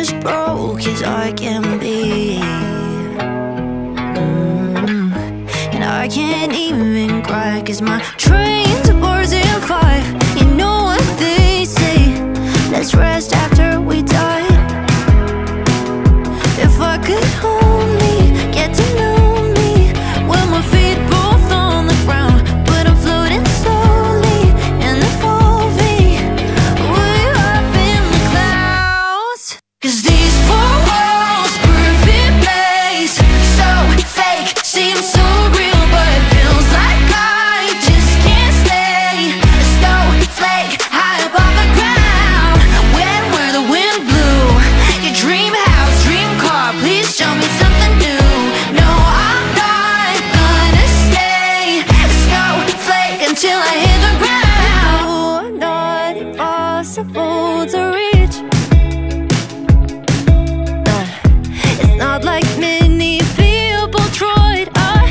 as broke as I can be. And I can't even cry, cause my train's boards in 5. You know what they say, let's rest after we die. If I could only get to know me, when my feet both on the ground, but I'm floating slowly in the Volvi, way up in the clouds. Cause these four walls, perfect place, so fake, seems so real, but it feels like I just can't stay. A snowflake high above the ground, when where the wind blew. Your dream house, dream car, please show me something new. No, I'm not gonna stay a snowflake until I hit the ground. Oh, I'm not impossible to reach. It's not like many people tried.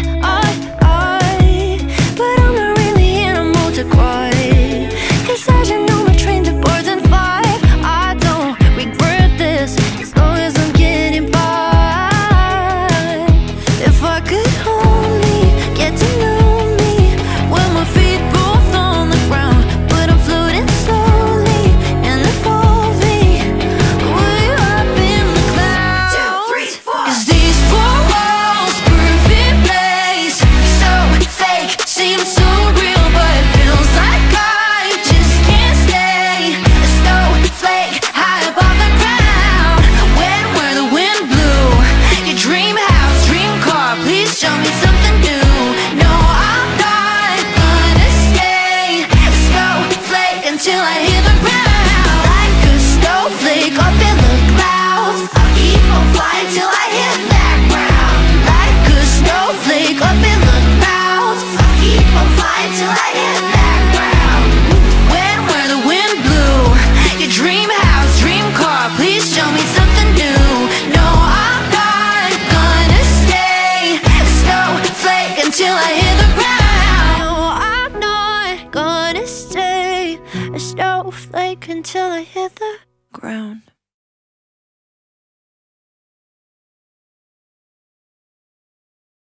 But I'm not really in a mood to cry, cause as you know, my train's boards in 5. I don't regret this, as long as I'm getting by. If I could only get to know me, when my feet both on the ground, but I'm floating slowly in the Volvi, way up in the clouds. 2, 3, 4. Cause these four walls, perfect place, so fake, seems so real, but it feels like I just can't stay. A snowflake high above the ground, when where the wind blew. Your dream house, dream car, please show me something new. No, I'm not gonna stay a snowflake until I hit the ground. Like a snowflake up in the clouds, I'll keep on flying till I hit that ground. Like a snowflake up in the clouds, I'll keep on flying till I hit that ground. When where the wind blew. Your dream house, dream car, please show me something new. No, I'm not gonna stay a snowflake until I hit the ground. No, I'm not gonna stay a snowflake until I hit the ground.